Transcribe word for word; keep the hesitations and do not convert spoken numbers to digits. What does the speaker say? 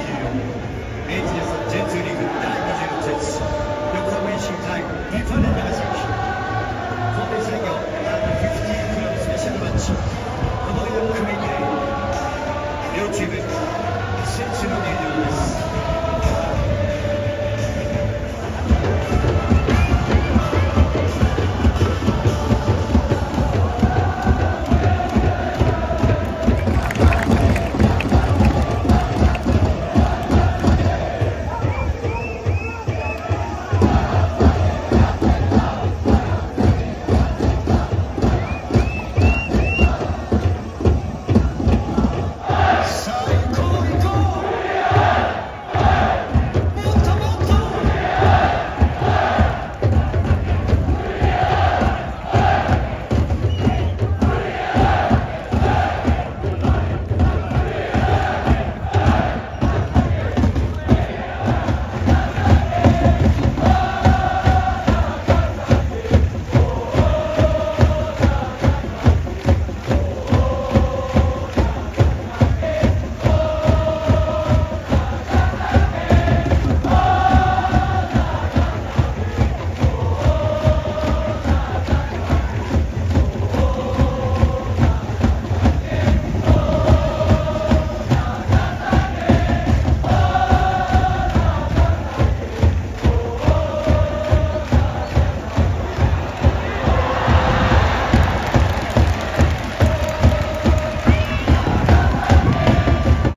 じゅうよん、明治安全ツーリーグだいにじゅうろく節、横浜レーシング対ビファレ長崎、神戸産業アンダーフィフティークラブスペシャルマッチ。